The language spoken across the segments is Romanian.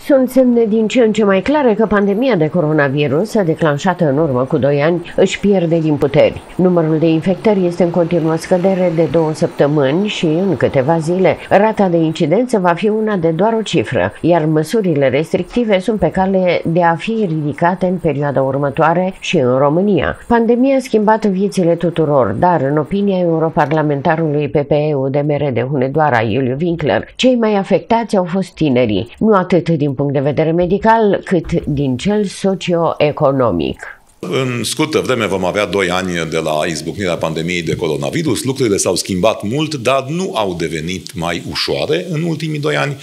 Sunt semne din ce în ce mai clare că pandemia de coronavirus, declanșată în urmă cu 2 ani, își pierde din puteri. Numărul de infectări este în continuă scădere de 2 săptămâni și în câteva zile rata de incidență va fi una de doar o cifră, iar măsurile restrictive sunt pe cale de a fi ridicate în perioada următoare și în România. Pandemia a schimbat viețile tuturor, dar în opinia europarlamentarului PPE-UDMR de Hunedoara, Iuliu Winkler, cei mai afectați au fost tinerii, nu atât din punct de vedere medical, cât din cel socio-economic. În scurtă vreme vom avea 2 ani de la izbucnirea pandemiei de coronavirus. Lucrurile s-au schimbat mult, dar nu au devenit mai ușoare în ultimii 2 ani.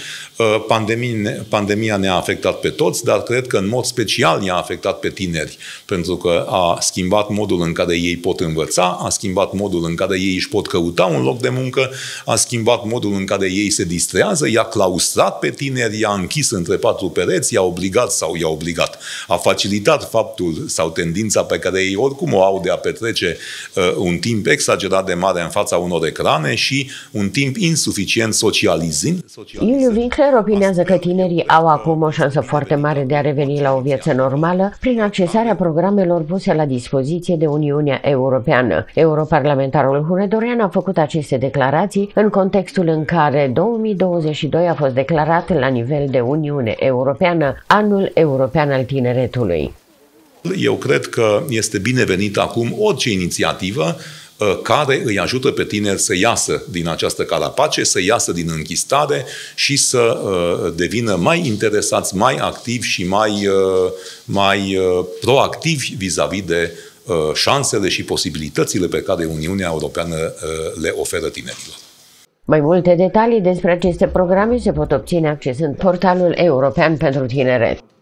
Pandemia ne-a afectat pe toți, dar cred că în mod special ne-a afectat pe tineri, pentru că a schimbat modul în care ei pot învăța, a schimbat modul în care ei își pot căuta un loc de muncă, a schimbat modul în care ei se distrează, i-a claustrat pe tineri, i-a închis între 4 pereți, i-a obligat, a facilitat faptul sau tendința pe care ei oricum o au de a petrece un timp exagerat de mare în fața unor ecrane și un timp insuficient socializând. Iuliu Winkler opinează că tinerii au acum o șansă foarte mare de a reveni la o viață normală prin accesarea programelor puse la dispoziție de Uniunea Europeană. Europarlamentarul hunedorean a făcut aceste declarații în contextul în care 2022 a fost declarat la nivel de Uniune Europeană Anul European al Tineretului. Eu cred că este binevenit acum orice inițiativă care îi ajută pe tineri să iasă din această carapace, să iasă din închistare și să devină mai interesați, mai activi și mai proactivi vis-a-vis de șansele și posibilitățile pe care Uniunea Europeană le oferă tinerilor. Mai multe detalii despre aceste programe se pot obține accesând portalul european pentru tineret.